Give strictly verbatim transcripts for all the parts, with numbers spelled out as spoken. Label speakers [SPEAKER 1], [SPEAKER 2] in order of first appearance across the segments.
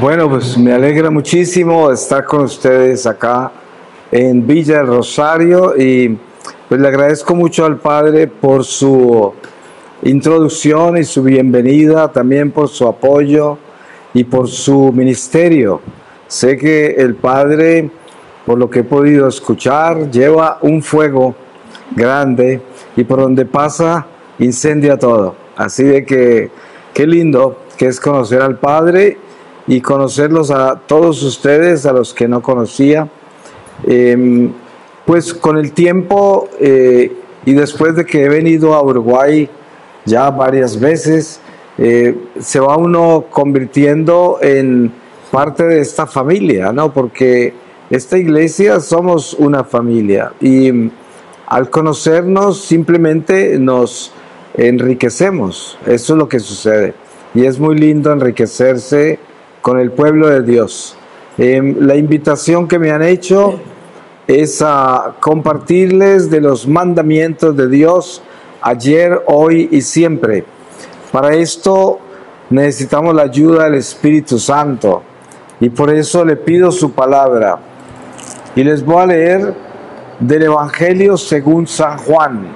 [SPEAKER 1] Bueno, pues me alegra muchísimo estar con ustedes acá en Villa del Rosario y pues le agradezco mucho al Padre por su introducción y su bienvenida, también por su apoyo y por su ministerio. Sé que el Padre, por lo que he podido escuchar, lleva un fuego grande y por donde pasa incendia todo. Así de que qué lindo que es conocer al Padre y conocerlos a todos ustedes, a los que no conocía. Eh, pues con el tiempo eh, y después de que he venido a Uruguay ya varias veces, eh, se va uno convirtiendo en parte de esta familia, ¿no? Porque esta iglesia somos una familia y al conocernos simplemente nos enriquecemos. Eso es lo que sucede y es muy lindo enriquecerse con el pueblo de Dios. Eh, la invitación que me han hecho es a compartirles de los mandamientos de Dios ayer, hoy y siempre. Para esto necesitamos la ayuda del Espíritu Santo y por eso le pido su palabra. Y les voy a leer del Evangelio según San Juan,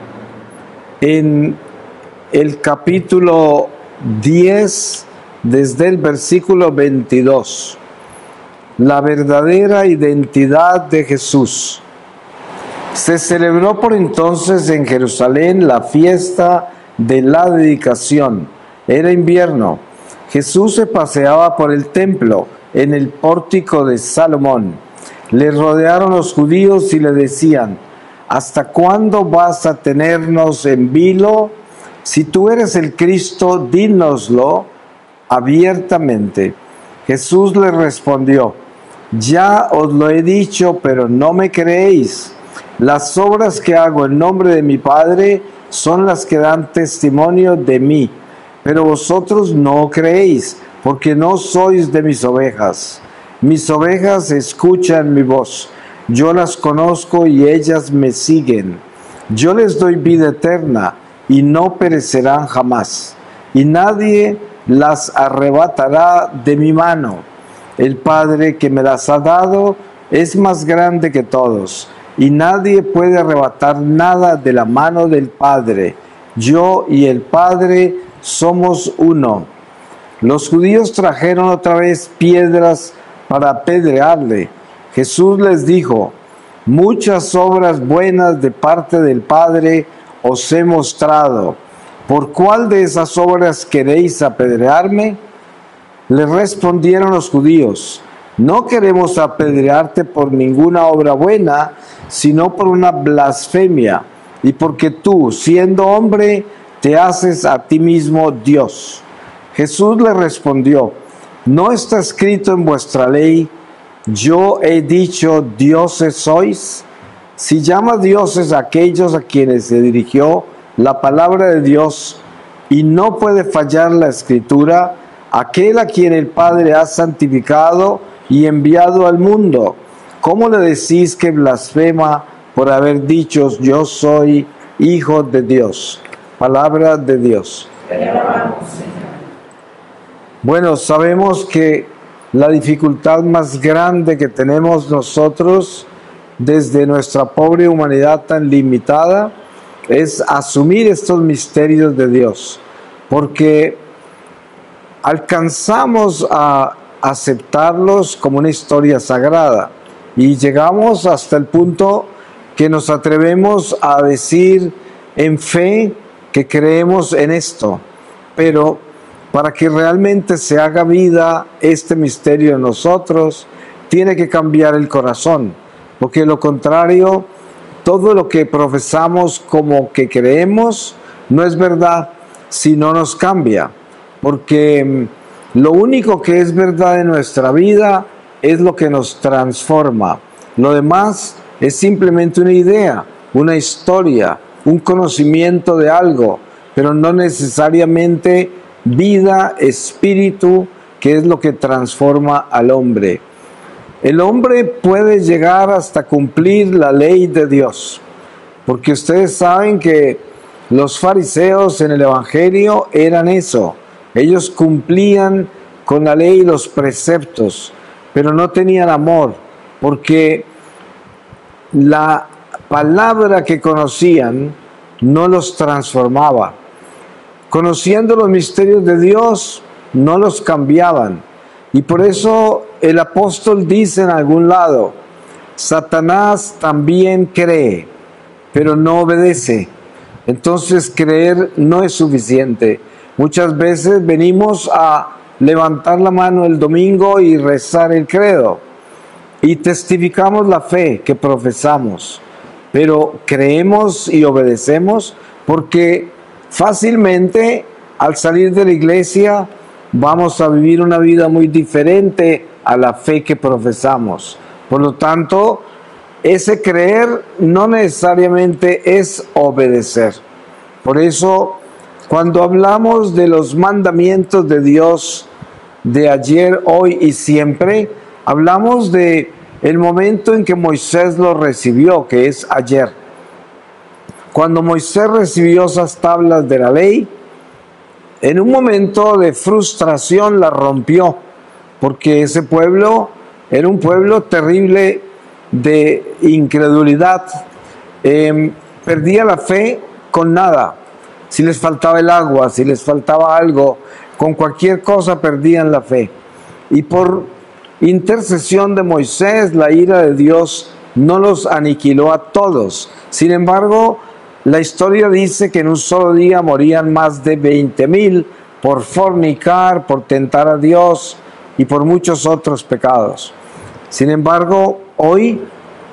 [SPEAKER 1] en el capítulo diez, desde el versículo veintidós. La verdadera identidad de Jesús. Se celebró por entonces en Jerusalén la fiesta de la dedicación. Era invierno. Jesús se paseaba por el templo en el pórtico de Salomón. Le rodearon los judíos y le decían: ¿hasta cuándo vas a tenernos en vilo? Si tú eres el Cristo, dínoslo abiertamente. Jesús le respondió: ya os lo he dicho, pero no me creéis. Las obras que hago en nombre de mi Padre son las que dan testimonio de mí, pero vosotros no creéis, porque no sois de mis ovejas. Mis ovejas escuchan mi voz, yo las conozco y ellas me siguen. Yo les doy vida eterna y no perecerán jamás, y nadie las arrebatará de mi mano. El Padre que me las ha dado es más grande que todos, y nadie puede arrebatar nada de la mano del Padre. Yo y el Padre somos uno. Los judíos trajeron otra vez piedras para apedrearle. Jesús les dijo: muchas obras buenas de parte del Padre os he mostrado. ¿Por cuál de esas obras queréis apedrearme? Le respondieron los judíos: no queremos apedrearte por ninguna obra buena, sino por una blasfemia, y porque tú, siendo hombre, te haces a ti mismo Dios. Jesús le respondió: ¿no está escrito en vuestra ley, yo he dicho dioses sois? Si llama dioses a aquellos a quienes se dirigió la palabra de Dios, y no puede fallar la Escritura, aquel a quien el Padre ha santificado y enviado al mundo, ¿cómo le decís que blasfema por haber dicho yo soy hijo de Dios? Palabra de Dios. Bueno, sabemos que la dificultad más grande que tenemos nosotros desde nuestra pobre humanidad tan limitada es asumir estos misterios de Dios, porque alcanzamos a aceptarlos como una historia sagrada y llegamos hasta el punto que nos atrevemos a decir en fe que creemos en esto, pero para que realmente se haga vida este misterio en nosotros, tiene que cambiar el corazón, porque de lo contrario, todo lo que profesamos como que creemos no es verdad si no nos cambia, porque lo único que es verdad en nuestra vida es lo que nos transforma. Lo demás es simplemente una idea, una historia, un conocimiento de algo, pero no necesariamente vida, espíritu, que es lo que transforma al hombre. El hombre puede llegar hasta cumplir la ley de Dios, porque ustedes saben que los fariseos en el Evangelio eran eso. Ellos cumplían con la ley y los preceptos, pero no tenían amor, porque la palabra que conocían no los transformaba. Conociendo los misterios de Dios, no los cambiaban. Y por eso el apóstol dice en algún lado, Satanás también cree, pero no obedece. Entonces creer no es suficiente. Muchas veces venimos a levantar la mano el domingo y rezar el credo y testificamos la fe que profesamos, pero creemos y obedecemos, porque fácilmente al salir de la iglesia vamos a vivir una vida muy diferente a la fe que profesamos. Por lo tanto, ese creer no necesariamente es obedecer. Por eso, cuando hablamos de los mandamientos de Dios de ayer, hoy y siempre, hablamos de el momento en que Moisés lo recibió, que es ayer. Cuando Moisés recibió esas tablas de la ley, en un momento de frustración la rompió, porque ese pueblo era un pueblo terrible de incredulidad. Eh, perdía la fe con nada. Si les faltaba el agua, si les faltaba algo, con cualquier cosa perdían la fe. Y por intercesión de Moisés, la ira de Dios no los aniquiló a todos. Sin embargo, la historia dice que en un solo día morían más de veinte mil por fornicar, por tentar a Dios y por muchos otros pecados. Sin embargo, hoy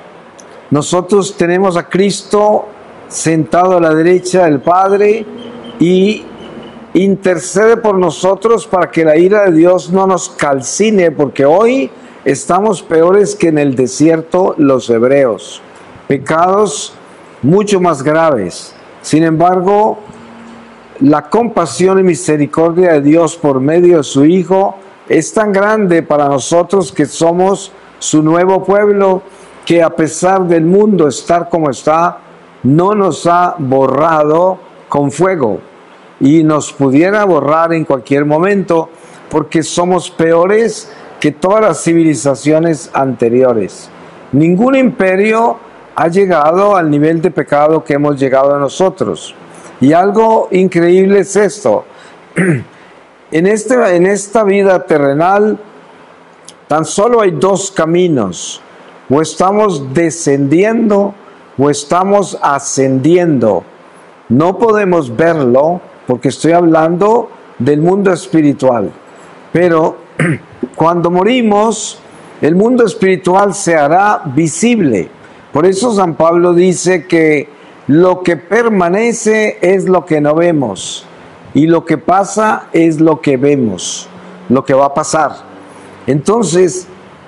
[SPEAKER 1] nosotros tenemos a Cristo sentado a la derecha del Padre y intercede por nosotros para que la ira de Dios no nos calcine, porque hoy estamos peores que en el desierto los hebreos. Pecados mucho más graves. Sin embargo, la compasión y misericordia de Dios por medio de su Hijo es tan grande para nosotros que somos su nuevo pueblo, que a pesar del mundo estar como está, no nos ha borrado con fuego, y nos pudiera borrar en cualquier momento, porque somos peores que todas las civilizaciones anteriores. Ningún imperio ha llegado al nivel de pecado que hemos llegado a nosotros. Y algo increíble es esto. En, este, en esta vida terrenal tan solo hay dos caminos: o estamos descendiendo o estamos ascendiendo. No podemos verlo porque estoy hablando del mundo espiritual, pero cuando morimos el mundo espiritual se hará visible. Por eso San Pablo dice que lo que permanece es lo que no vemos, y lo que pasa es lo que vemos, lo que va a pasar. Entonces,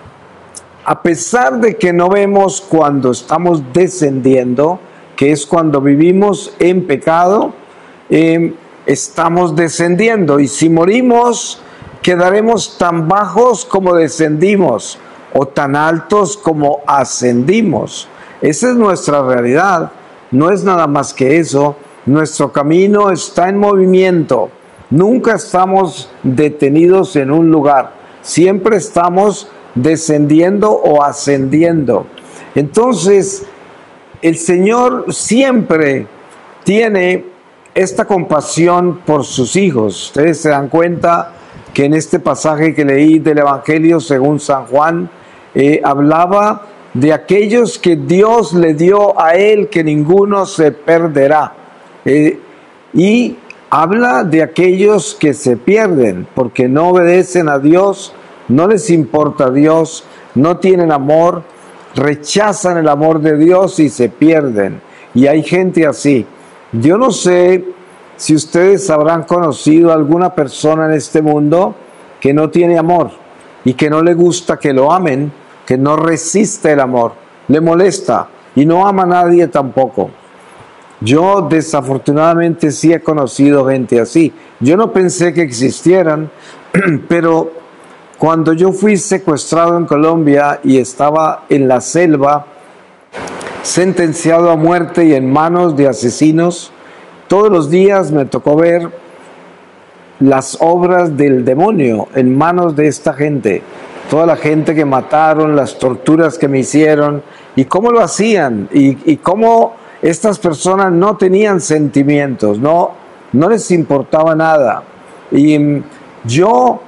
[SPEAKER 1] a pesar de que no vemos cuando estamos descendiendo, que es cuando vivimos en pecado, eh, estamos descendiendo, y si morimos, quedaremos tan bajos como descendimos, o tan altos como ascendimos. Esa es nuestra realidad, no es nada más que eso. Nuestro camino está en movimiento, nunca estamos detenidos en un lugar, siempre estamos descendiendo o ascendiendo. Entonces, el Señor siempre tiene esta compasión por sus hijos. Ustedes se dan cuenta que en este pasaje que leí del Evangelio según San Juan, eh, hablaba de aquellos que Dios le dio a él, que ninguno se perderá. Eh, y habla de aquellos que se pierden porque no obedecen a Dios, no les importa a Dios, no tienen amor, rechazan el amor de Dios y se pierden. Y hay gente así. Yo no sé si ustedes habrán conocido a alguna persona en este mundo que no tiene amor y que no le gusta que lo amen, que no resiste el amor, le molesta y no ama a nadie tampoco. Yo desafortunadamente sí he conocido gente así. Yo no pensé que existieran, pero cuando yo fui secuestrado en Colombia y estaba en la selva, sentenciado a muerte y en manos de asesinos, todos los días me tocó ver las obras del demonio en manos de esta gente. Toda la gente que mataron, las torturas que me hicieron, y cómo lo hacían, y, y cómo estas personas no tenían sentimientos, no, no les importaba nada. Y yo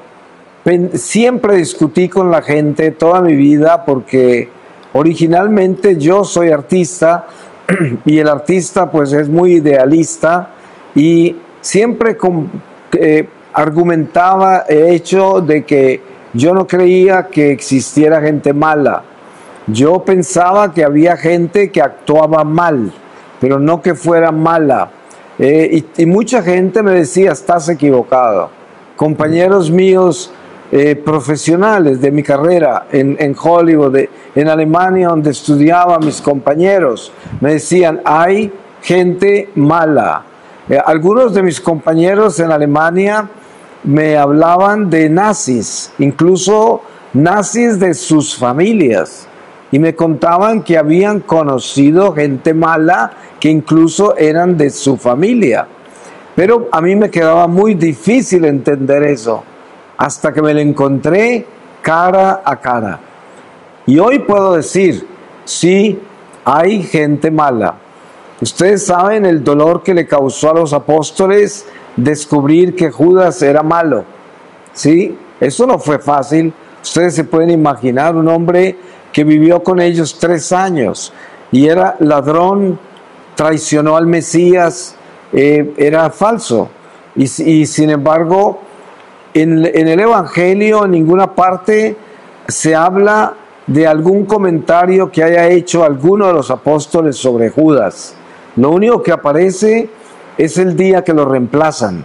[SPEAKER 1] siempre discutí con la gente toda mi vida, porque originalmente yo soy artista, y el artista pues es muy idealista, y siempre con, eh, argumentaba el hecho de que yo no creía que existiera gente mala. Yo pensaba que había gente que actuaba mal, pero no que fuera mala. Eh, y, y mucha gente me decía, estás equivocado. Compañeros míos eh, profesionales de mi carrera en, en Hollywood, de, en Alemania, donde estudiaba, mis compañeros, me decían, hay gente mala. Eh, algunos de mis compañeros en Alemania me hablaban de nazis, incluso nazis de sus familias, y me contaban que habían conocido gente mala que incluso eran de su familia. Pero a mí me quedaba muy difícil entender eso, hasta que me lo encontré cara a cara. Y hoy puedo decir, sí, hay gente mala. Ustedes saben el dolor que le causó a los apóstoles descubrir que Judas era malo, ¿sí? Eso no fue fácil. Ustedes se pueden imaginar un hombre que vivió con ellos tres años y era ladrón, traicionó al Mesías, eh, era falso. Y, y sin embargo, en, en el Evangelio en ninguna parte se habla de algún comentario que haya hecho alguno de los apóstoles sobre Judas. Lo único que aparece es el día que lo reemplazan,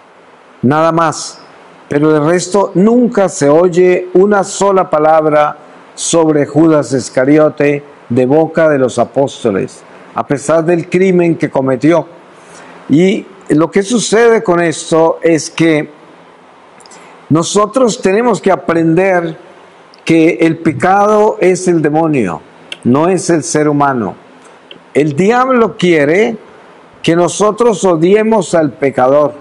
[SPEAKER 1] nada más. Pero de resto nunca se oye una sola palabra sobre Judas Iscariote de boca de los apóstoles, a pesar del crimen que cometió. Y lo que sucede con esto es que nosotros tenemos que aprender que el pecado es el demonio, no es el ser humano. El diablo quiere que nosotros odiemos al pecador.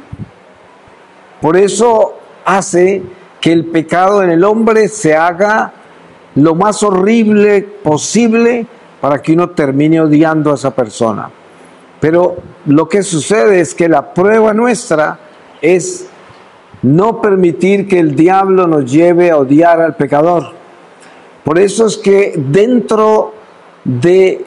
[SPEAKER 1] Por eso hace que el pecado en el hombre se haga lo más horrible posible para que uno termine odiando a esa persona. Pero lo que sucede es que la prueba nuestra es no permitir que el diablo nos lleve a odiar al pecador. Por eso es que dentro de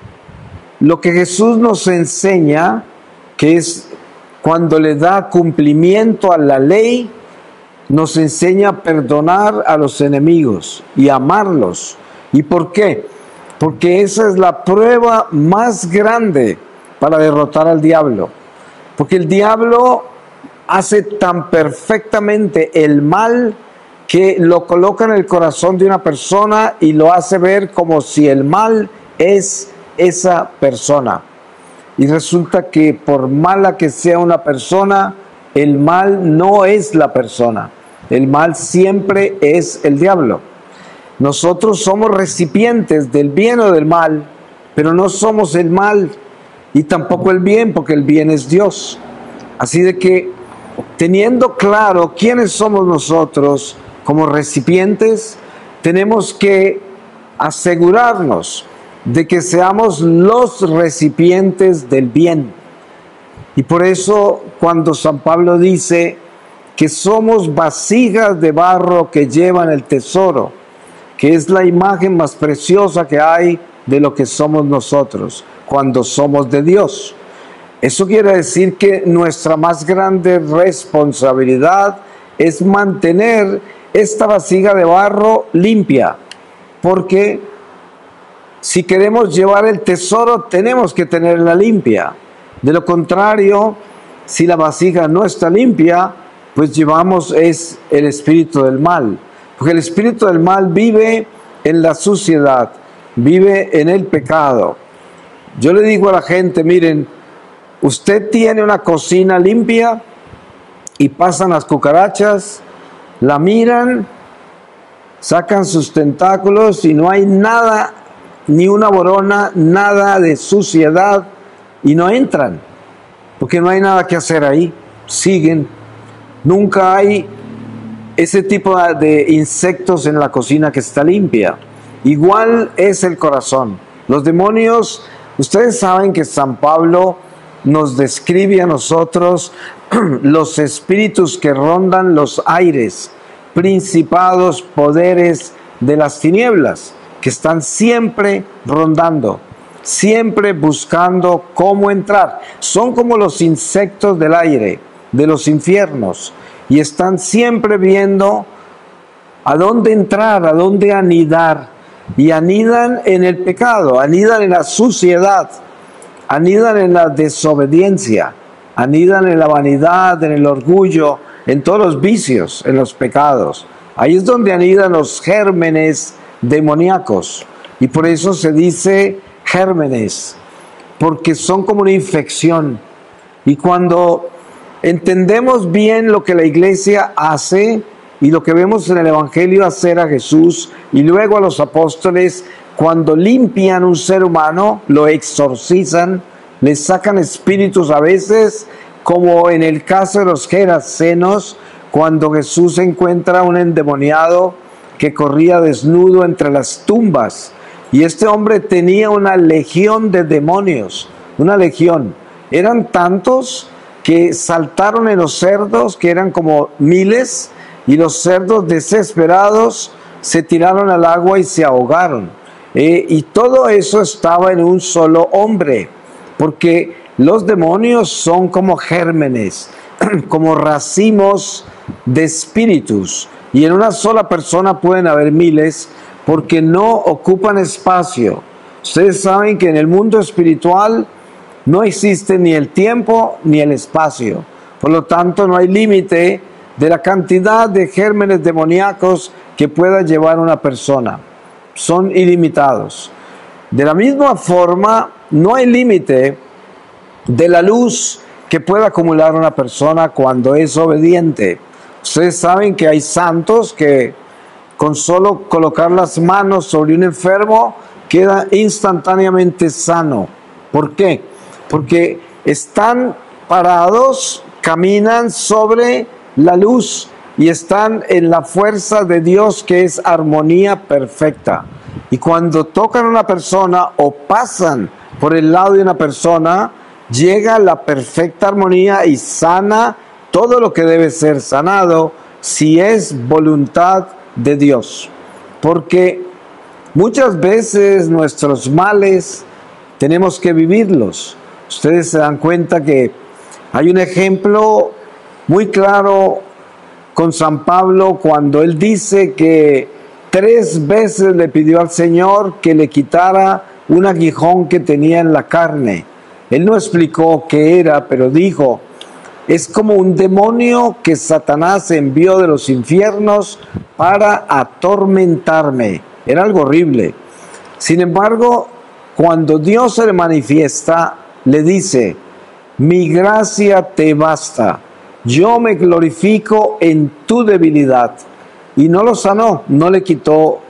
[SPEAKER 1] lo que Jesús nos enseña, que es cuando le da cumplimiento a la ley, nos enseña a perdonar a los enemigos y amarlos. ¿Y por qué? Porque esa es la prueba más grande para derrotar al diablo. Porque el diablo hace tan perfectamente el mal que lo coloca en el corazón de una persona y lo hace ver como si el mal es esa persona. Y resulta que por mala que sea una persona, el mal no es la persona. El mal siempre es el diablo. Nosotros somos recipientes del bien o del mal, pero no somos el mal y tampoco el bien, porque el bien es Dios. Así de que, teniendo claro quiénes somos nosotros como recipientes, tenemos que asegurarnos de que seamos los recipientes del bien. Y por eso cuando San Pablo dice que somos vasijas de barro que llevan el tesoro, que es la imagen más preciosa que hay de lo que somos nosotros cuando somos de Dios. Eso quiere decir que nuestra más grande responsabilidad es mantener esta vasija de barro limpia, porque si queremos llevar el tesoro, tenemos que tenerla limpia. De lo contrario, si la vasija no está limpia, pues llevamos es el espíritu del mal. Porque el espíritu del mal vive en la suciedad, vive en el pecado. Yo le digo a la gente, miren, usted tiene una cocina limpia y pasan las cucarachas, la miran, sacan sus tentáculos y no hay nada, ni una borona, nada de suciedad, y no entran, porque no hay nada que hacer ahí, siguen. Nunca hay ese tipo de insectos en la cocina que está limpia. Igual es el corazón. Los demonios, ustedes saben que San Pablo nos describe a nosotros los espíritus que rondan los aires, principados, poderes de las tinieblas, que están siempre rondando, siempre buscando cómo entrar. Son como los insectos del aire, de los infiernos, y están siempre viendo a dónde entrar, a dónde anidar, y anidan en el pecado, anidan en la suciedad, anidan en la desobediencia, anidan en la vanidad, en el orgullo, en todos los vicios, en los pecados. Ahí es donde anidan los gérmenes demoníacos, y por eso se dice gérmenes, porque son como una infección. Y cuando entendemos bien lo que la iglesia hace y lo que vemos en el Evangelio hacer a Jesús y luego a los apóstoles, cuando limpian un ser humano, lo exorcizan, le sacan espíritus a veces, como en el caso de los gerasenos, cuando Jesús encuentra un endemoniado que corría desnudo entre las tumbas, y este hombre tenía una legión de demonios, una legión. Eran tantos que saltaron en los cerdos, que eran como miles, y los cerdos desesperados se tiraron al agua y se ahogaron. Eh, y todo eso estaba en un solo hombre, porque los demonios son como gérmenes, como racimos de espíritus, y en una sola persona pueden haber miles, porque no ocupan espacio. Ustedes saben que en el mundo espiritual no existe ni el tiempo ni el espacio, por lo tanto no hay límite de la cantidad de gérmenes demoníacos que pueda llevar una persona. Son ilimitados. De la misma forma, no hay límite de la luz que pueda acumular una persona cuando es obediente. Ustedes saben que hay santos que con solo colocar las manos sobre un enfermo queda instantáneamente sano. ¿Por qué? Porque están parados, caminan sobre la luz y están en la fuerza de Dios, que es armonía perfecta. Y cuando tocan a una persona o pasan por el lado de una persona, llega la perfecta armonía y sana todo lo que debe ser sanado, si es voluntad de Dios. Porque muchas veces nuestros males tenemos que vivirlos. Ustedes se dan cuenta que hay un ejemplo muy claro con San Pablo cuando él dice que tres veces le pidió al Señor que le quitara un aguijón que tenía en la carne. Él no explicó qué era, pero dijo: es como un demonio que Satanás envió de los infiernos para atormentarme. Era algo horrible. Sin embargo, cuando Dios se le manifiesta, le dice: mi gracia te basta, yo me glorifico en tu debilidad. Y no lo sanó, no le quitó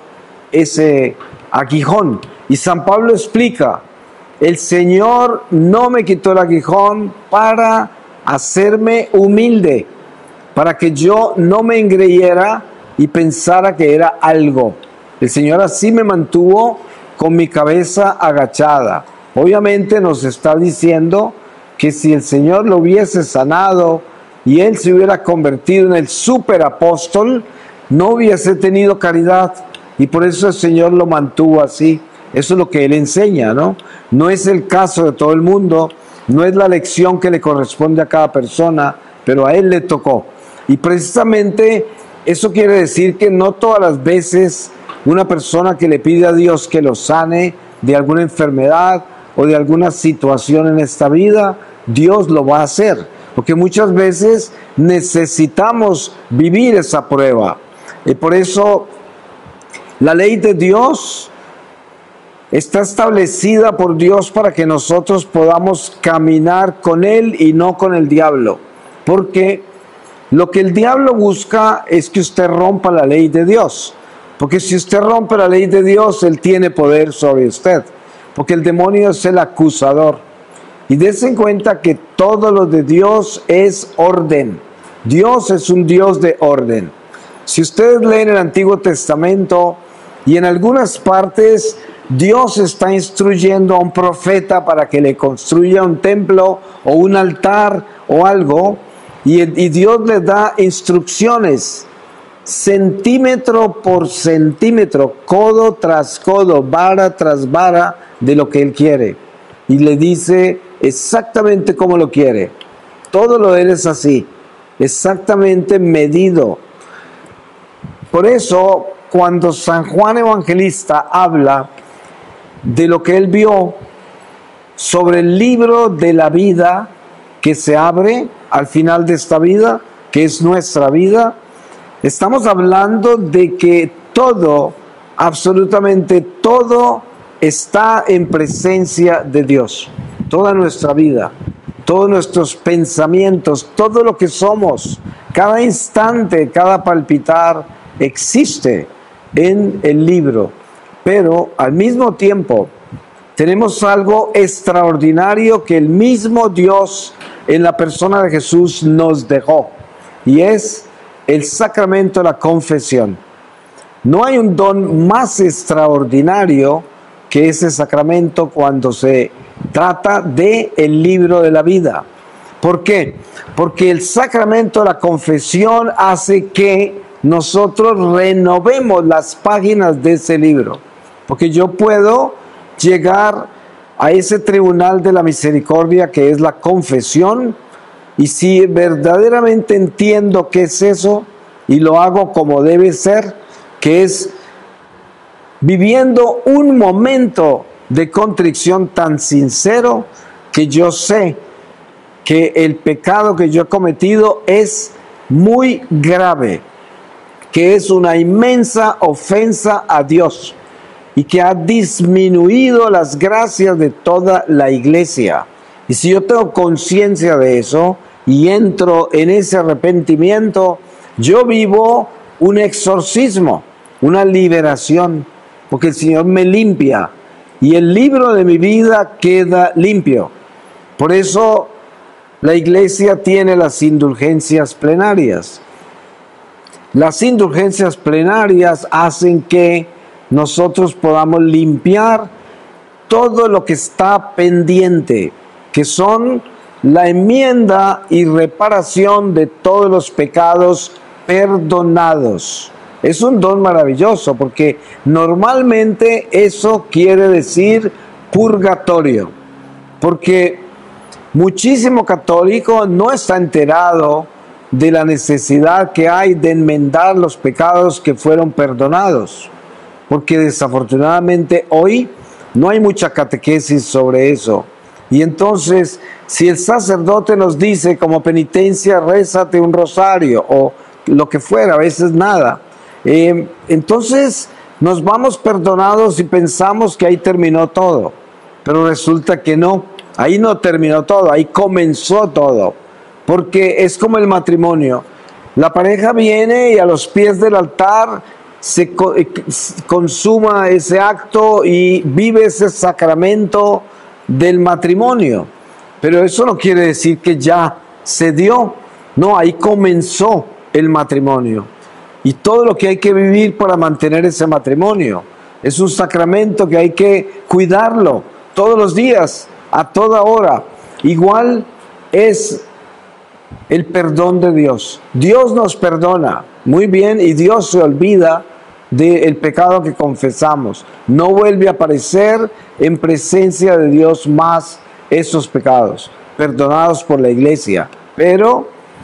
[SPEAKER 1] ese aguijón. Y San Pablo explica: el Señor no me quitó el aguijón para hacerme humilde, para que yo no me engreíera y pensara que era algo. El Señor así me mantuvo con mi cabeza agachada. Obviamente nos está diciendo que si el Señor lo hubiese sanado y él se hubiera convertido en el superapóstol, no hubiese tenido caridad, y por eso el Señor lo mantuvo así. Eso es lo que él enseña, ¿no? No es el caso de todo el mundo, no es la lección que le corresponde a cada persona, pero a él le tocó. Y precisamente eso quiere decir que no todas las veces una persona que le pide a Dios que lo sane de alguna enfermedad o de alguna situación en esta vida, Dios lo va a hacer, porque muchas veces necesitamos vivir esa prueba. Y por eso la ley de Dios está establecida por Dios para que nosotros podamos caminar con Él y no con el diablo. Porque lo que el diablo busca es que usted rompa la ley de Dios. Porque si usted rompe la ley de Dios, Él tiene poder sobre usted. Porque el demonio es el acusador. Y dense en cuenta que todo lo de Dios es orden. Dios es un Dios de orden. Si ustedes leen el Antiguo Testamento y en algunas partes Dios está instruyendo a un profeta para que le construya un templo o un altar o algo, y, y Dios le da instrucciones centímetro por centímetro, codo tras codo, vara tras vara de lo que Él quiere, y le dice exactamente cómo lo quiere. Todo lo de Él es así, exactamente medido. Por eso, cuando San Juan Evangelista habla de lo que él vio sobre el libro de la vida que se abre al final de esta vida, que es nuestra vida, estamos hablando de que todo, absolutamente todo, está en presencia de Dios. Toda nuestra vida, todos nuestros pensamientos, todo lo que somos, cada instante, cada palpitar, existe en el libro. Pero al mismo tiempo tenemos algo extraordinario que el mismo Dios en la persona de Jesús nos dejó, y es el sacramento de la confesión. No hay un don más extraordinario que ese sacramento cuando se trata de el libro de la vida. ¿Por qué? Porque el sacramento de la confesión hace que nosotros renovemos las páginas de ese libro. Porque yo puedo llegar a ese tribunal de la misericordia que es la confesión, y si verdaderamente entiendo qué es eso y lo hago como debe ser, que es viviendo un momento de contrición tan sincero que yo sé que el pecado que yo he cometido es muy grave, que es una inmensa ofensa a Dios y que ha disminuido las gracias de toda la iglesia. Y si yo tengo conciencia de eso y entro en ese arrepentimiento, yo vivo un exorcismo, una liberación, porque el Señor me limpia y el libro de mi vida queda limpio. Por eso la iglesia tiene las indulgencias plenarias. Las indulgencias plenarias hacen que nosotros podamos limpiar todo lo que está pendiente, que son la enmienda y reparación de todos los pecados perdonados. Es un don maravilloso, porque normalmente eso quiere decir purgatorio, porque muchísimo católico no está enterado de la necesidad que hay de enmendar los pecados que fueron perdonados, porque desafortunadamente hoy no hay mucha catequesis sobre eso. Y entonces, si el sacerdote nos dice como penitencia, rézate un rosario o lo que fuera, a veces nada, eh, entonces nos vamos perdonados y pensamos que ahí terminó todo, pero resulta que no, ahí no terminó todo, ahí comenzó todo, porque es como el matrimonio. La pareja viene y a los pies del altar se consuma ese acto y vive ese sacramento del matrimonio, pero eso no quiere decir que ya se dio, no, ahí comenzó el matrimonio y todo lo que hay que vivir para mantener ese matrimonio. Es un sacramento que hay que cuidarlo todos los días, a toda hora. Igual es el perdón de Dios. Dios nos perdona, muy bien, y Dios se olvida del pecado que confesamos. No vuelve a aparecer en presencia de Dios más esos pecados, perdonados por la iglesia. Pero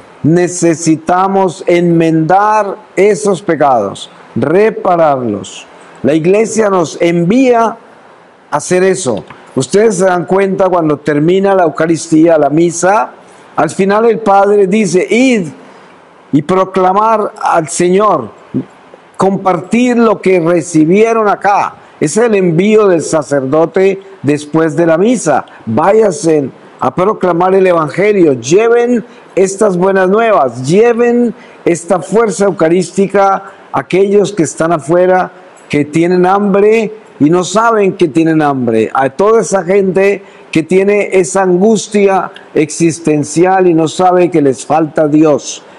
[SPEAKER 1] necesitamos enmendar esos pecados, repararlos. La iglesia nos envía a hacer eso. Ustedes se dan cuenta cuando termina la Eucaristía, la misa, al final el Padre dice: id y proclamar al Señor, compartir lo que recibieron acá. Es el envío del sacerdote después de la misa. Váyanse a proclamar el Evangelio, lleven estas buenas nuevas, lleven esta fuerza eucarística a aquellos que están afuera, que tienen hambre y no saben que tienen hambre, a toda esa gente que tiene esa angustia existencial y no sabe que les falta Dios.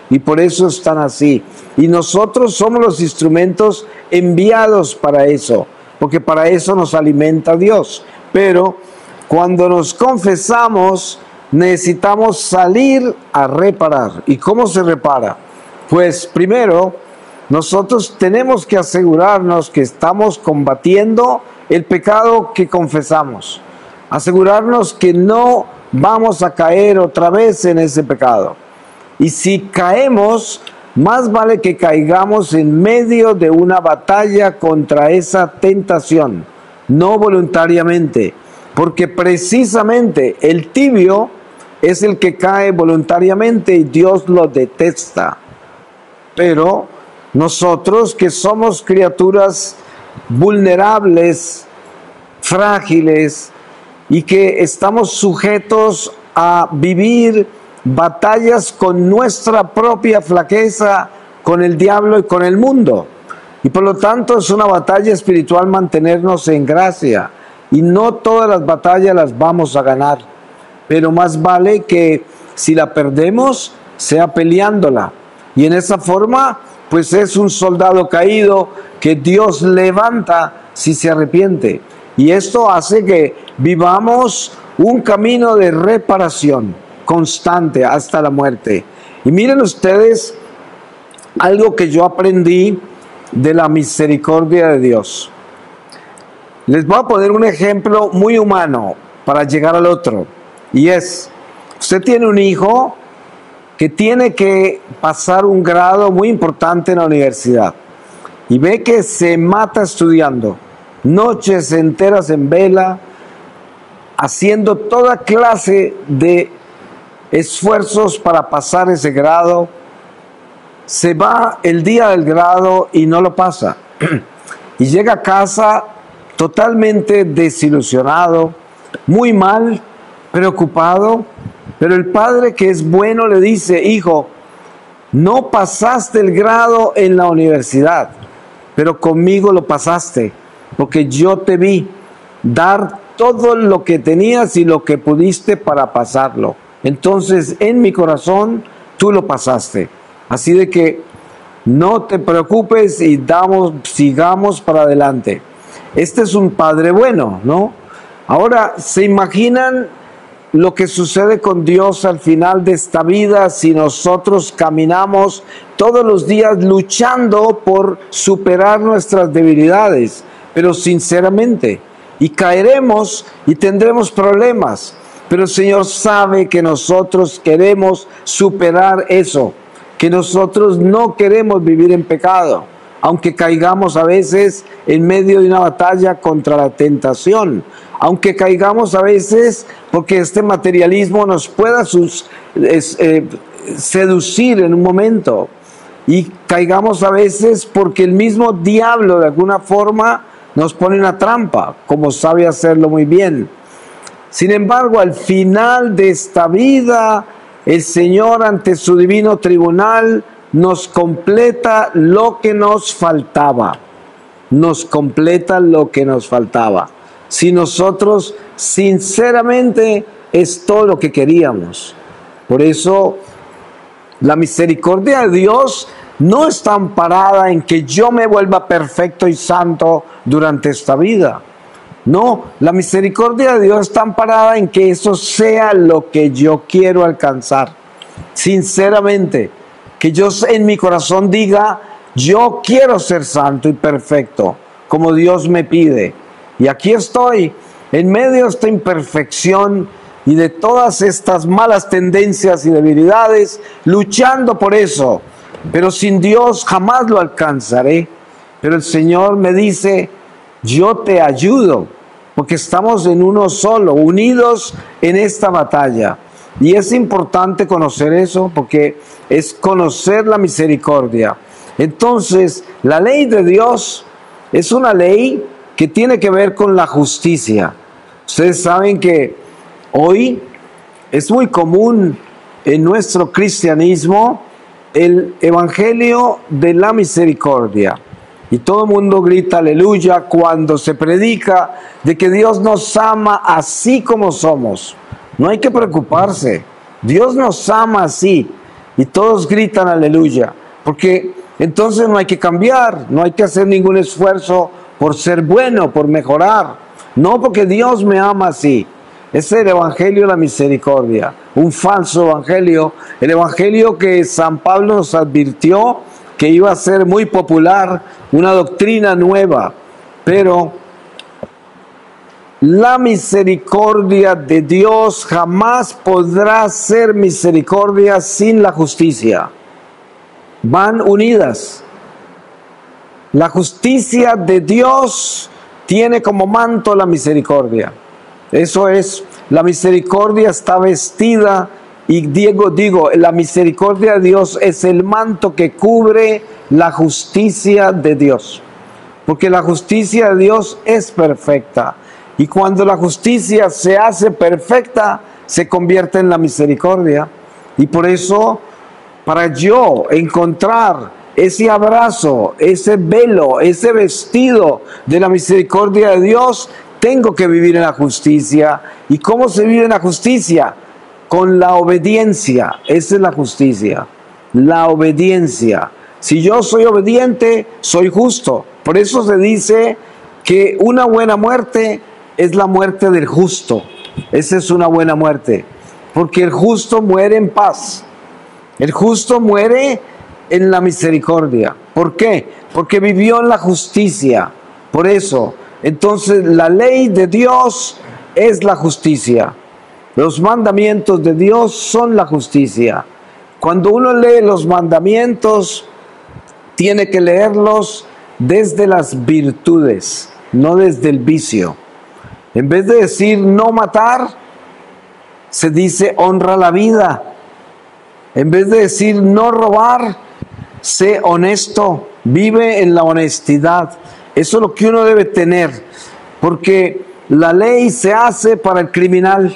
[SPEAKER 1] y por eso están así. Y nosotros somos los instrumentos enviados para eso, porque para eso nos alimenta Dios. Pero cuando nos confesamos, necesitamos salir a reparar. ¿Y cómo se repara? Pues primero, nosotros tenemos que asegurarnos que estamos combatiendo el pecado que confesamos. Asegurarnos que no vamos a caer otra vez en ese pecado. Y si caemos, más vale que caigamos en medio de una batalla contra esa tentación, no voluntariamente, porque precisamente el tibio es el que cae voluntariamente y Dios lo detesta. Pero nosotros, que somos criaturas vulnerables, frágiles, y que estamos sujetos a vivir batallas con nuestra propia flaqueza, con el diablo y con el mundo. Y por lo tanto es una batalla espiritual mantenernos en gracia. Y no todas las batallas las vamos a ganar. Pero más vale que si la perdemos, sea peleándola. Y en esa forma, pues es un soldado caído que Dios levanta si se arrepiente. Y esto hace que vivamos un camino de reparación constante hasta la muerte. Y miren ustedes algo que yo aprendí de la misericordia de Dios. Les voy a poner un ejemplo muy humano para llegar al otro. Y es, usted tiene un hijo que tiene que pasar un grado muy importante en la universidad. Y ve que se mata estudiando. Noches enteras en vela, haciendo toda clase de esfuerzos para pasar ese grado. Se va el día del grado y no lo pasa. Y llega a casa totalmente desilusionado, muy mal, preocupado. Pero el padre, que es bueno, le dice: hijo, no pasaste el grado en la universidad, pero conmigo lo pasaste, porque yo te vi dar todo lo que tenías y lo que pudiste para pasarlo. Entonces, en mi corazón, tú lo pasaste. Así de que no te preocupes y damos, sigamos para adelante. Este es un padre bueno, ¿no? Ahora, ¿se imaginan lo que sucede con Dios al final de esta vida si nosotros caminamos todos los días luchando por superar nuestras debilidades, pero sinceramente? Y caeremos y tendremos problemas, pero el Señor sabe que nosotros queremos superar eso, que nosotros no queremos vivir en pecado, aunque caigamos a veces en medio de una batalla contra la tentación, aunque caigamos a veces porque este materialismo nos pueda sus, es, eh, seducir en un momento, y caigamos a veces porque el mismo diablo de alguna forma nos pone una trampa, como sabe hacerlo muy bien. Sin embargo, al final de esta vida, el Señor, ante su divino tribunal, nos completa lo que nos faltaba. Nos completa lo que nos faltaba. Si nosotros, sinceramente, es todo lo que queríamos. Por eso, la misericordia de Dios no está amparada en que yo me vuelva perfecto y santo durante esta vida. No, la misericordia de Dios está amparada en que eso sea lo que yo quiero alcanzar. Sinceramente, que yo en mi corazón diga: yo quiero ser santo y perfecto, como Dios me pide. Y aquí estoy, en medio de esta imperfección y de todas estas malas tendencias y debilidades, luchando por eso. Pero sin Dios jamás lo alcanzaré. Pero el Señor me dice: yo te ayudo, porque estamos en uno solo, unidos en esta batalla. Y es importante conocer eso, porque es conocer la misericordia. Entonces, la ley de Dios es una ley que tiene que ver con la justicia. Ustedes saben que hoy es muy común en nuestro cristianismo el evangelio de la misericordia. Y todo el mundo grita aleluya cuando se predica de que Dios nos ama así como somos. No hay que preocuparse. Dios nos ama así. y todos gritan aleluya, porque entonces no hay que cambiar, no hay que hacer ningún esfuerzo por ser bueno, por mejorar, no, porque Dios me ama así. Ese es el evangelio de la misericordia, un falso evangelio, el evangelio que San Pablo nos advirtió que iba a ser muy popular, una doctrina nueva, pero la misericordia de Dios jamás podrá ser misericordia sin la justicia. Van unidas. La justicia de Dios tiene como manto la misericordia. Eso es, la misericordia está vestida, y digo, digo, la misericordia de Dios es el manto que cubre la justicia de Dios. Porque la justicia de Dios es perfecta. Y cuando la justicia se hace perfecta, se convierte en la misericordia. Y por eso, para yo encontrar ese abrazo, ese velo, ese vestido de la misericordia de Dios, tengo que vivir en la justicia. ¿Y cómo se vive en la justicia? Con la obediencia. Esa es la justicia, la obediencia. Si yo soy obediente, soy justo. Por eso se dice que una buena muerte es la muerte del justo. Esa es una buena muerte, porque el justo muere en paz. El justo muere en la misericordia. ¿Por qué? Porque vivió en la justicia. Por eso, entonces la ley de Dios es la justicia. Los mandamientos de Dios son la justicia. Cuando uno lee los mandamientos, tiene que leerlos desde las virtudes, no desde el vicio. En vez de decir no matar, se dice honra la vida. En vez de decir no robar, sé honesto, vive en la honestidad. Eso es lo que uno debe tener, porque la ley se hace para el criminal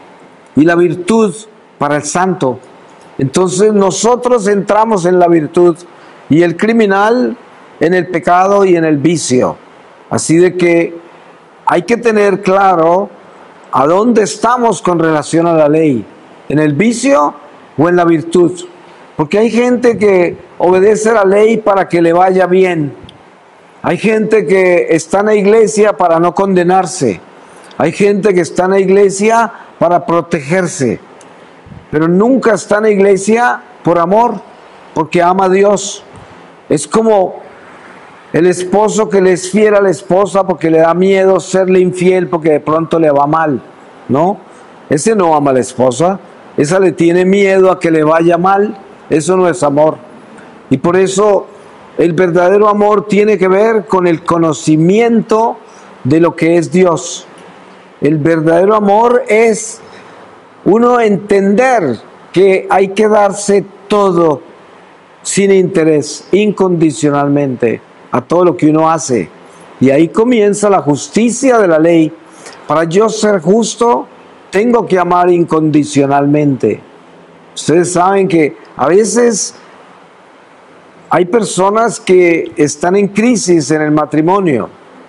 [SPEAKER 1] y la virtud para el santo. Entonces nosotros entramos en la virtud y el criminal en el pecado y en el vicio. Así de que hay que tener claro a dónde estamos con relación a la ley, en el vicio o en la virtud. Porque hay gente que obedece la ley para que le vaya bien. Hay gente que está en la iglesia para no condenarse. Hay gente que está en la iglesia para protegerse. Pero nunca está en la iglesia por amor, porque ama a Dios. Es como el esposo que le es fiel a la esposa porque le da miedo serle infiel porque de pronto le va mal, ¿no? Ese no ama a la esposa, esa le tiene miedo a que le vaya mal. Eso no es amor. Y por eso el verdadero amor tiene que ver con el conocimiento de lo que es Dios. El verdadero amor es uno entender que hay que darse todo sin interés, incondicionalmente, a todo lo que uno hace. Y ahí comienza la justicia de la ley. Para yo ser justo, tengo que amar incondicionalmente. Ustedes saben que a veces hay personas que están en crisis en el matrimonio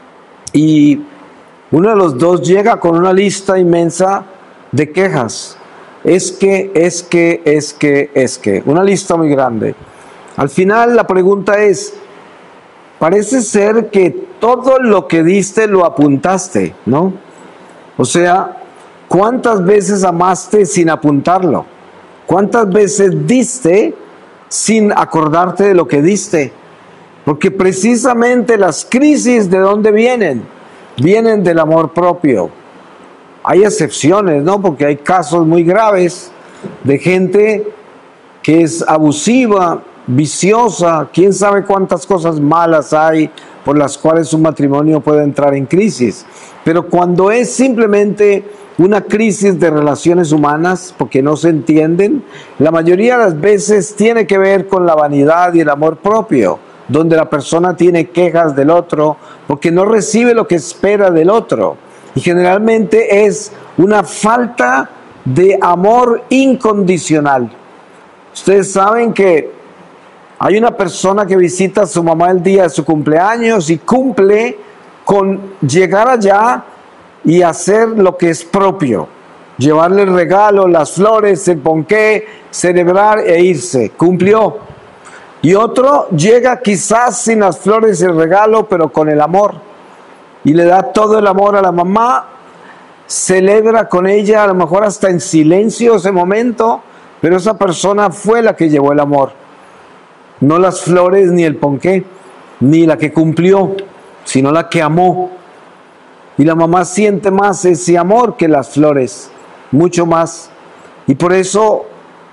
[SPEAKER 1] y uno de los dos llega con una lista inmensa de quejas. Es que, es que, es que, es que. Una lista muy grande. Al final la pregunta es, parece ser que todo lo que diste lo apuntaste, ¿no? O sea, ¿cuántas veces amaste sin apuntarlo? ¿Cuántas veces diste sin acordarte de lo que diste? Porque precisamente las crisis, ¿de dónde vienen? Vienen del amor propio. Hay excepciones, ¿no? Porque hay casos muy graves de gente que es abusiva, viciosa, quién sabe cuántas cosas malas hay por las cuales un matrimonio puede entrar en crisis. Pero cuando es simplemente una crisis de relaciones humanas, porque no se entienden, la mayoría de las veces tiene que ver con la vanidad y el amor propio, donde la persona tiene quejas del otro, porque no recibe lo que espera del otro. Y generalmente es una falta de amor incondicional. Ustedes saben que hay una persona que visita a su mamá el día de su cumpleaños y cumple con llegar allá y hacer lo que es propio. llevarle el regalo, las flores, el ponqué, celebrar e irse. Cumplió. Y otro llega quizás sin las flores y el regalo, pero con el amor. Y le da todo el amor a la mamá, celebra con ella, a lo mejor hasta en silencio ese momento, pero esa persona fue la que llevó el amor. No las flores ni el ponqué, ni la que cumplió, sino la que amó. Y la mamá siente más ese amor que las flores, mucho más. Y por eso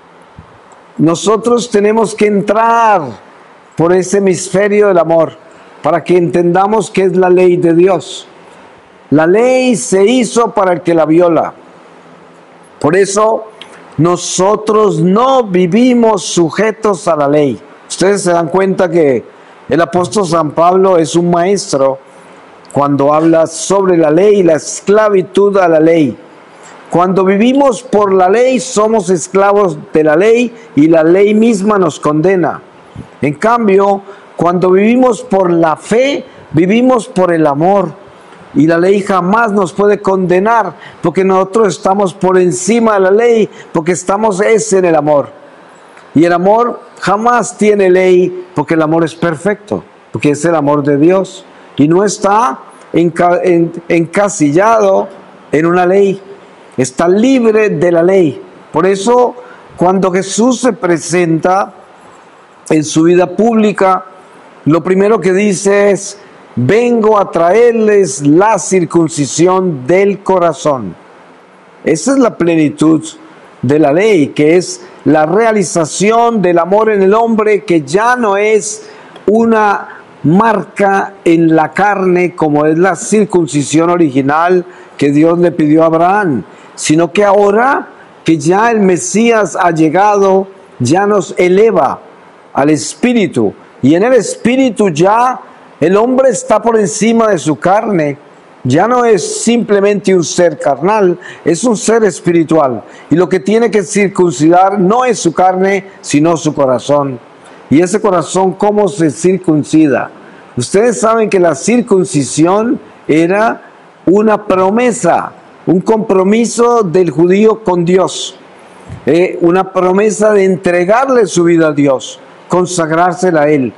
[SPEAKER 1] nosotros tenemos que entrar por ese hemisferio del amor, para que entendamos qué es la ley de Dios. La ley se hizo para el que la viola. Por eso nosotros no vivimos sujetos a la ley. Ustedes se dan cuenta que el apóstol San Pablo es un maestro cuando habla sobre la ley y la esclavitud a la ley. Cuando vivimos por la ley, somos esclavos de la ley y la ley misma nos condena. En cambio, cuando vivimos por la fe, vivimos por el amor. Y la ley jamás nos puede condenar, porque nosotros estamos por encima de la ley, porque estamos es en el amor. Y el amor jamás tiene ley, porque el amor es perfecto, porque es el amor de Dios. Y no está enca en, encasillado en una ley, está libre de la ley. Por eso, cuando Jesús se presenta en su vida pública, lo primero que dice es: vengo a traerles la circuncisión del corazón. Esa es la plenitud de la ley, que es la realización del amor en el hombre, que ya no es una marca en la carne como es la circuncisión original que Dios le pidió a Abraham, sino que ahora que ya el Mesías ha llegado, ya nos eleva al espíritu, y en el espíritu ya el hombre está por encima de su carne. Ya no es simplemente un ser carnal, es un ser espiritual. Y lo que tiene que circuncidar no es su carne, sino su corazón. Y ese corazón, ¿cómo se circuncida? Ustedes saben que la circuncisión era una promesa, un compromiso del judío con Dios. Eh, una promesa de entregarle su vida a Dios, consagrársela a Él.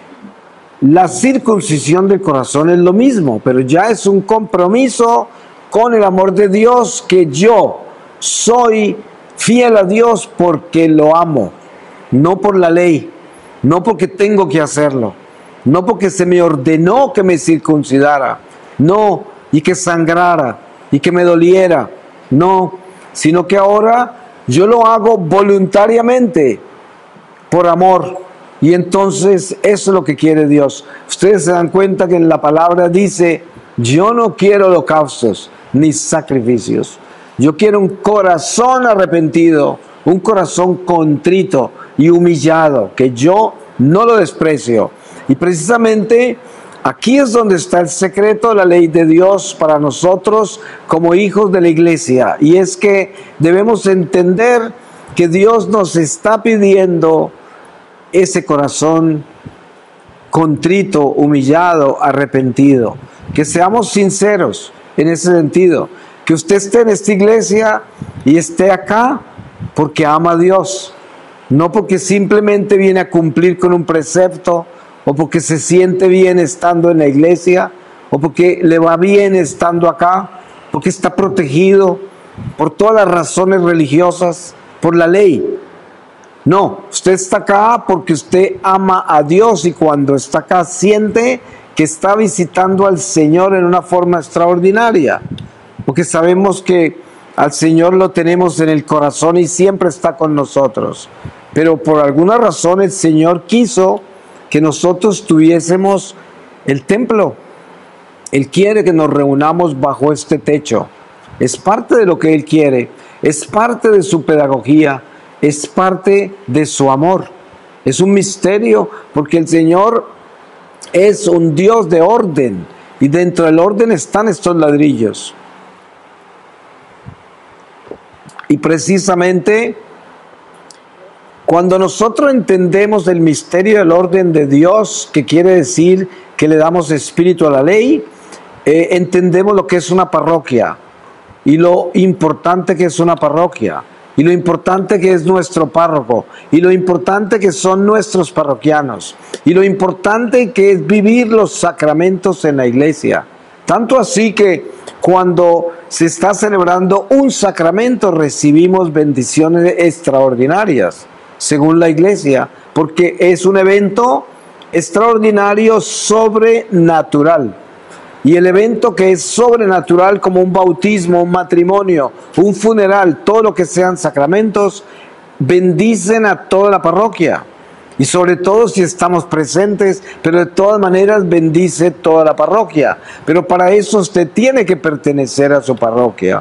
[SPEAKER 1] La circuncisión del corazón es lo mismo, pero ya es un compromiso con el amor de Dios, que yo soy fiel a Dios porque lo amo, no por la ley, no porque tengo que hacerlo, no porque se me ordenó que me circuncidara, no, y que sangrara, y que me doliera, no, sino que ahora yo lo hago voluntariamente, por amor. Y entonces eso es lo que quiere Dios. Ustedes se dan cuenta que en la palabra dice: yo no quiero holocaustos ni sacrificios. Yo quiero un corazón arrepentido, un corazón contrito y humillado, que yo no lo desprecio. Y precisamente aquí es donde está el secreto de la ley de Dios para nosotros como hijos de la iglesia. Y es que debemos entender que Dios nos está pidiendo ese corazón contrito, humillado, arrepentido. Que seamos sinceros en ese sentido. Que usted esté en esta iglesia y esté acá porque ama a Dios. No porque simplemente viene a cumplir con un precepto, o porque se siente bien estando en la iglesia, o porque le va bien estando acá, porque está protegido por todas las razones religiosas, por la ley. No, usted está acá porque usted ama a Dios, y cuando está acá siente que está visitando al Señor en una forma extraordinaria, porque sabemos que al Señor lo tenemos en el corazón y siempre está con nosotros. Pero por alguna razón el Señor quiso que nosotros tuviésemos el templo. Él quiere que nos reunamos bajo este techo. Es parte de lo que Él quiere, es parte de su pedagogía, es parte de su amor. Es un misterio porque el Señor es un Dios de orden, y dentro del orden están estos ladrillos. Y precisamente cuando nosotros entendemos el misterio del orden de Dios, que quiere decir que le damos espíritu a la ley, eh, entendemos lo que es una parroquia. y lo importante que es una parroquia, y lo importante que es nuestro párroco, y lo importante que son nuestros parroquianos, y lo importante que es vivir los sacramentos en la iglesia. Tanto así que cuando se está celebrando un sacramento recibimos bendiciones extraordinarias, según la iglesia, porque es un evento extraordinario, sobrenatural. Y el evento que es sobrenatural, como un bautismo, un matrimonio, un funeral, todo lo que sean sacramentos, bendicen a toda la parroquia. Y sobre todo si estamos presentes, pero de todas maneras bendice toda la parroquia. Pero para eso usted tiene que pertenecer a su parroquia.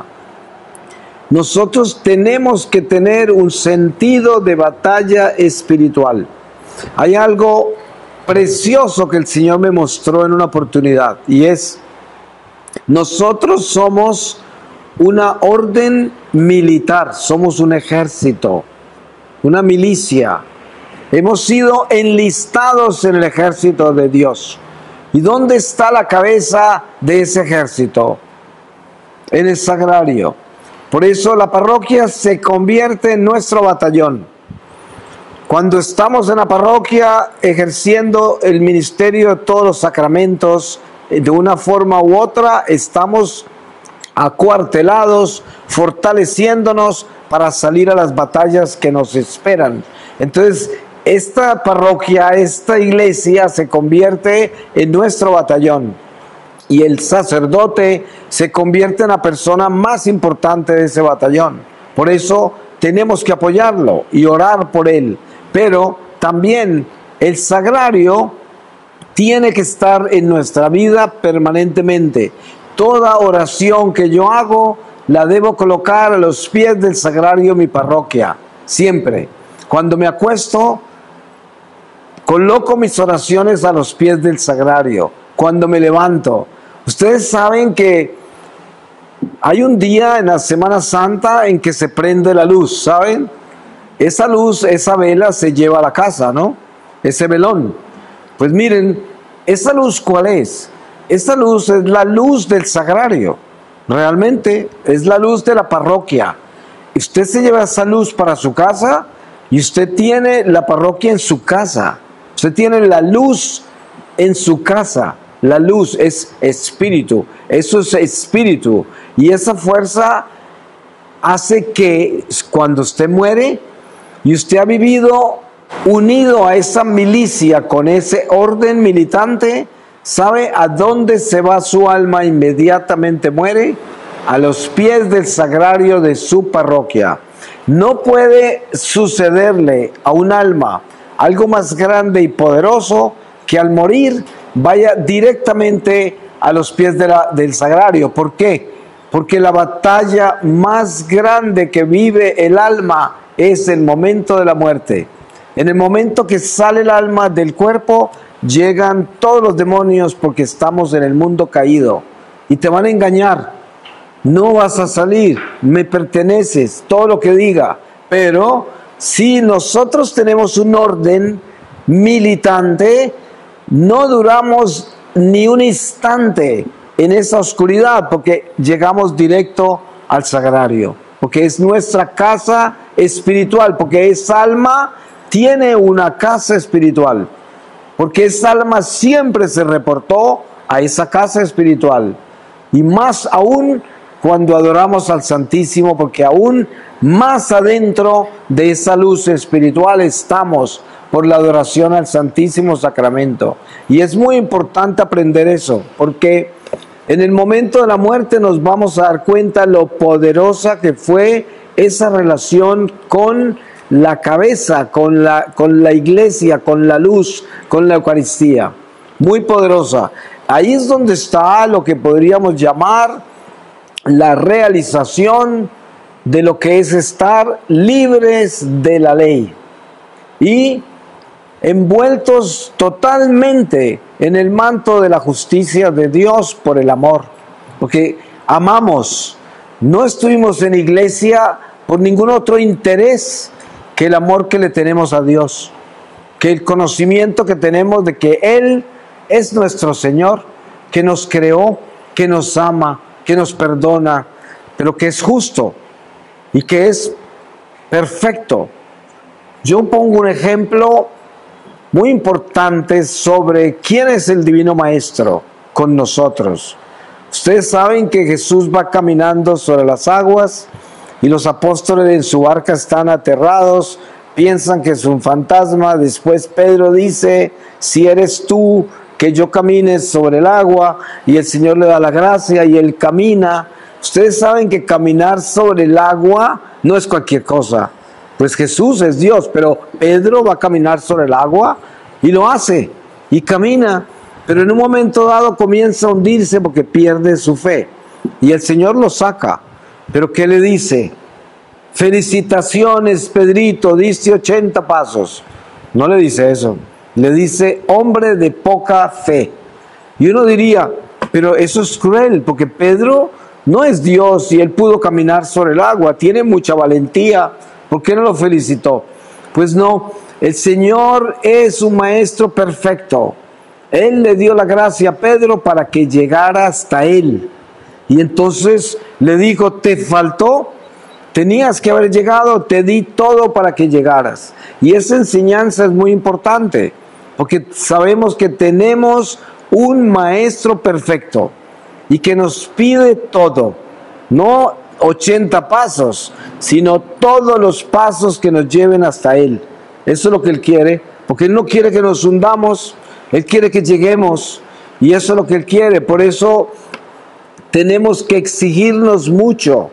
[SPEAKER 1] Nosotros tenemos que tener un sentido de batalla espiritual. Hay algo precioso que el Señor me mostró en una oportunidad, y es: nosotros somos una orden militar, somos un ejército, una milicia. Hemos sido enlistados en el ejército de Dios. ¿Y dónde está la cabeza de ese ejército? En el sagrario. Por eso la parroquia se convierte en nuestro batallón. Cuando estamos en la parroquia ejerciendo el ministerio de todos los sacramentos, de una forma u otra, estamos acuartelados, fortaleciéndonos para salir a las batallas que nos esperan. Entonces, esta parroquia, esta iglesia se convierte en nuestro batallón, y el sacerdote se convierte en la persona más importante de ese batallón. Por eso tenemos que apoyarlo y orar por él. Pero también el sagrario tiene que estar en nuestra vida permanentemente. Toda oración que yo hago la debo colocar a los pies del sagrario, mi parroquia, siempre. Cuando me acuesto, coloco mis oraciones a los pies del sagrario. Cuando me levanto, ustedes saben que hay un día en la Semana Santa en que se prende la luz, ¿saben? Esa luz, esa vela se lleva a la casa, ¿no? Ese velón. Pues miren, ¿esa luz cuál es? Esa luz es la luz del sagrario. Realmente es la luz de la parroquia. Usted se lleva esa luz para su casa y usted tiene la parroquia en su casa. Usted tiene la luz en su casa. La luz es espíritu. Eso es espíritu. Y esa fuerza hace que cuando usted muere y usted ha vivido unido a esa milicia con ese orden militante, ¿sabe a dónde se va su alma? Inmediatamente muere a los pies del sagrario de su parroquia. No puede sucederle a un alma algo más grande y poderoso que al morir vaya directamente a los pies de la, del sagrario. ¿Por qué? Porque la batalla más grande que vive el alma es el momento de la muerte. En el momento que sale el alma del cuerpo, llegan todos los demonios, porque estamos en el mundo caído y te van a engañar. No vas a salir, me perteneces, todo lo que diga. Pero si nosotros tenemos un orden militante, no duramos ni un instante en esa oscuridad, porque llegamos directo al sagrario, porque es nuestra casa espiritual, porque esa alma tiene una casa espiritual, porque esa alma siempre se reportó a esa casa espiritual, y más aún cuando adoramos al Santísimo, porque aún más adentro de esa luz espiritual estamos por la adoración al Santísimo Sacramento. Y es muy importante aprender eso, porque en el momento de la muerte nos vamos a dar cuenta lo poderosa que fue esa relación con la cabeza, con la, con la iglesia, con la luz, con la Eucaristía. Muy poderosa. Ahí es donde está lo que podríamos llamar la realización de lo que es estar libres de la ley y envueltos totalmente en el manto de la justicia de Dios por el amor, porque amamos. No estuvimos en iglesia por ningún otro interés que el amor que le tenemos a Dios, que el conocimiento que tenemos de que Él es nuestro Señor, que nos creó, que nos ama, que nos perdona, pero que es justo y que es perfecto. Yo pongo un ejemplo muy importante sobre quién es el Divino Maestro con nosotros. Ustedes saben que Jesús va caminando sobre las aguas y los apóstoles en su barca están aterrados, piensan que es un fantasma. Después Pedro dice, si eres tú, que yo camine sobre el agua, y el Señor le da la gracia y él camina. Ustedes saben que caminar sobre el agua no es cualquier cosa. Pues Jesús es Dios, pero Pedro va a caminar sobre el agua y lo hace y camina, pero en un momento dado comienza a hundirse porque pierde su fe y el Señor lo saca. Pero ¿qué le dice? Felicitaciones, Pedrito, diste ochenta pasos. No le dice eso, le dice hombre de poca fe. Y uno diría, pero eso es cruel, porque Pedro no es Dios y él pudo caminar sobre el agua, tiene mucha valentía. ¿Por qué no lo felicitó? Pues no, el Señor es un maestro perfecto. Él le dio la gracia a Pedro para que llegara hasta él. Y entonces le dijo, ¿te faltó? Tenías que haber llegado, te di todo para que llegaras. Y esa enseñanza es muy importante, porque sabemos que tenemos un maestro perfecto y que nos pide todo, no ochenta pasos, sino todos los pasos que nos lleven hasta Él. Eso es lo que Él quiere, porque Él no quiere que nos hundamos, Él quiere que lleguemos, y eso es lo que Él quiere. Por eso tenemos que exigirnos mucho.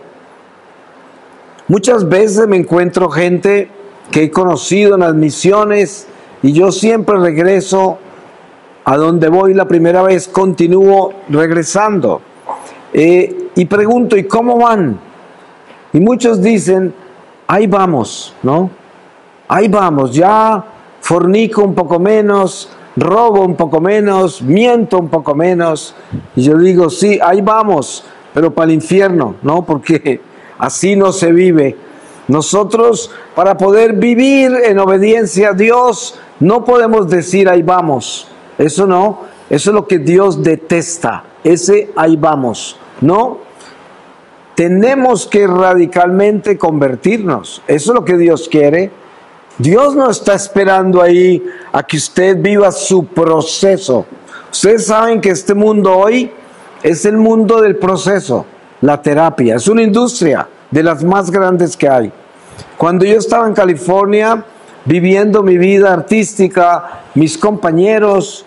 [SPEAKER 1] Muchas veces me encuentro gente que he conocido en las misiones, y yo siempre regreso a donde voy la primera vez, continúo regresando. Eh, y pregunto, ¿y cómo van? Y muchos dicen, ahí vamos, ¿no? Ahí vamos, ya fornico un poco menos, robo un poco menos, miento un poco menos. Y yo digo, sí, ahí vamos, pero para el infierno, ¿no? Porque así no se vive. Nosotros, para poder vivir en obediencia a Dios, no podemos decir ahí vamos. Eso no, eso es lo que Dios detesta, ese ahí vamos. No, tenemos que radicalmente convertirnos. Eso es lo que Dios quiere. Dios no está esperando ahí a que usted viva su proceso. Ustedes saben que este mundo hoy es el mundo del proceso, la terapia. Es una industria de las más grandes que hay. Cuando yo estaba en California viviendo mi vida artística, mis compañeros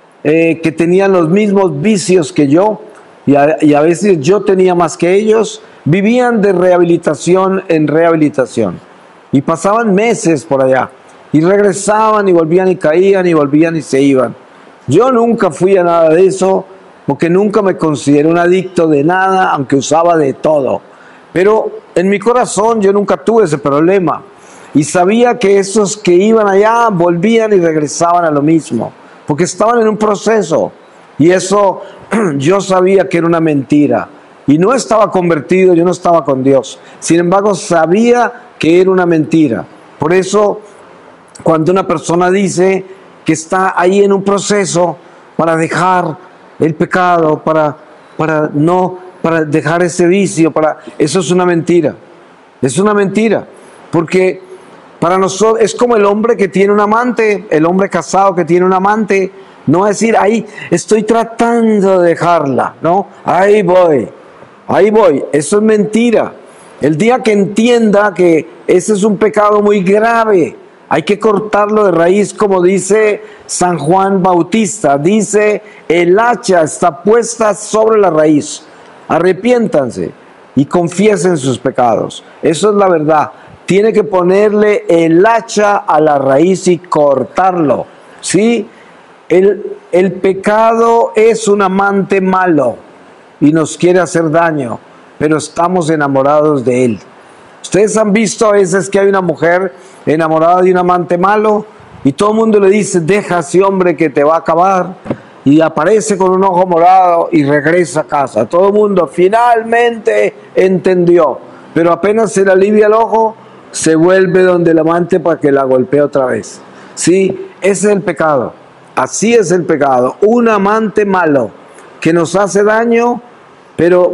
[SPEAKER 1] eh, que tenían los mismos vicios que yo, y a, y a veces yo tenía más que ellos, vivían de rehabilitación en rehabilitación y pasaban meses por allá y regresaban y volvían y caían y volvían y se iban. Yo nunca fui a nada de eso, porque nunca me consideré un adicto de nada, aunque usaba de todo. Pero en mi corazón yo nunca tuve ese problema y sabía que esos que iban allá volvían y regresaban a lo mismo, porque estaban en un proceso. Y eso yo sabía que era una mentira. Y no estaba convertido, yo no estaba con Dios. Sin embargo, sabía que era una mentira. Por eso, cuando una persona dice que está ahí en un proceso para dejar el pecado, para, para, no, para dejar ese vicio, para, eso es una mentira. Es una mentira. Porque para nosotros es como el hombre que tiene un amante, el hombre casado que tiene un amante. No va a decir, ahí estoy tratando de dejarla, ¿no? Ahí voy, ahí voy. Eso es mentira. El día que entienda que ese es un pecado muy grave, hay que cortarlo de raíz, como dice San Juan Bautista. Dice, el hacha está puesta sobre la raíz. Arrepiéntanse y confiesen sus pecados. Eso es la verdad. Tiene que ponerle el hacha a la raíz y cortarlo, ¿sí? El, el pecado es un amante malo y nos quiere hacer daño, pero estamos enamorados de él. Ustedes han visto a veces que hay una mujer enamorada de un amante malo y todo el mundo le dice, deja a ese hombre que te va a acabar, y aparece con un ojo morado y regresa a casa. Todo el mundo finalmente entendió, pero apenas se le alivia el ojo, se vuelve donde el amante para que la golpee otra vez. Sí, ese es el pecado. Así es el pecado, un amante malo que nos hace daño, pero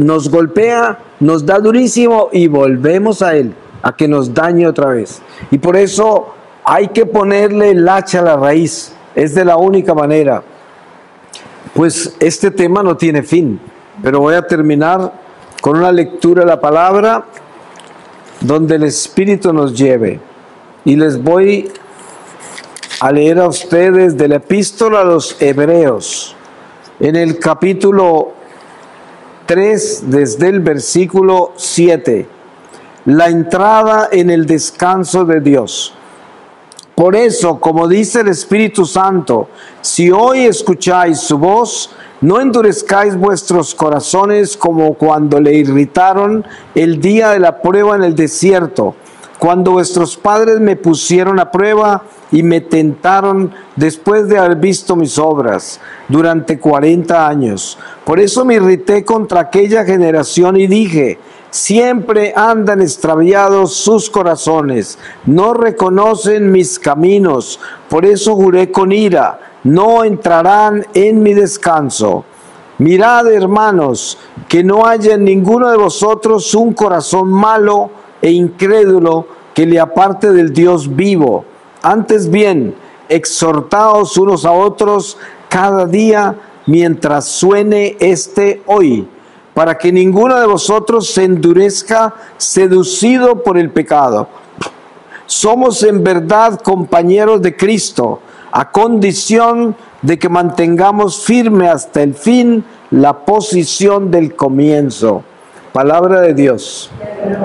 [SPEAKER 1] nos golpea, nos da durísimo y volvemos a él, a que nos dañe otra vez. Y por eso hay que ponerle el hacha a la raíz, es de la única manera. Pues este tema no tiene fin, pero voy a terminar con una lectura de la palabra donde el Espíritu nos lleve. Y les voy a leer a ustedes de la epístola a los Hebreos, en el capítulo tres, desde el versículo siete, la entrada en el descanso de Dios. Por eso, como dice el Espíritu Santo, si hoy escucháis su voz, no endurezcáis vuestros corazones como cuando le irritaron el día de la prueba en el desierto, cuando vuestros padres me pusieron a prueba y me tentaron después de haber visto mis obras durante cuarenta años. Por eso me irrité contra aquella generación y dije: siempre andan extraviados sus corazones, no reconocen mis caminos. Por eso juré con ira: no entrarán en mi descanso. Mirad, hermanos, que no haya en ninguno de vosotros un corazón malo e incrédulo que le aparte del Dios vivo. Antes bien, exhortaos unos a otros cada día mientras suene este hoy, para que ninguno de vosotros se endurezca seducido por el pecado. Somos en verdad compañeros de Cristo, a condición de que mantengamos firme hasta el fin la posición del comienzo. Palabra de Dios.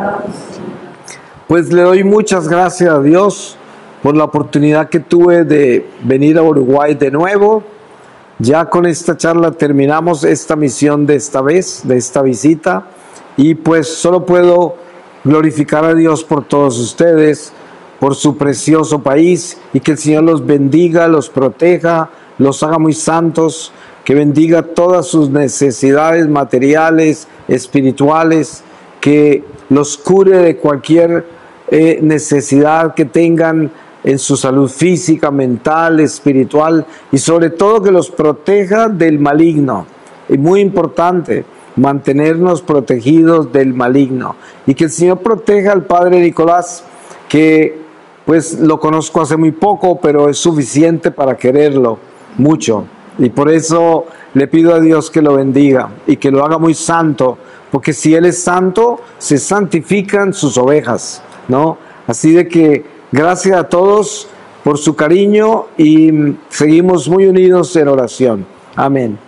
[SPEAKER 1] Pues le doy muchas gracias a Dios por la oportunidad que tuve de venir a Uruguay de nuevo. Ya con esta charla terminamos esta misión de esta vez, de esta visita, y pues solo puedo glorificar a Dios por todos ustedes, por su precioso país, y que el Señor los bendiga, los proteja, los haga muy santos, que bendiga todas sus necesidades materiales, espirituales, que los cure de cualquier eh, necesidad que tengan en su salud física, mental, espiritual, y sobre todo que los proteja del maligno. Y muy importante, mantenernos protegidos del maligno. Y que el Señor proteja al Padre Nicolás, que pues lo conozco hace muy poco, pero es suficiente para quererlo mucho. Y por eso le pido a Dios que lo bendiga y que lo haga muy santo, porque si Él es santo, se santifican sus ovejas, ¿no? Así de que gracias a todos por su cariño y seguimos muy unidos en oración. Amén.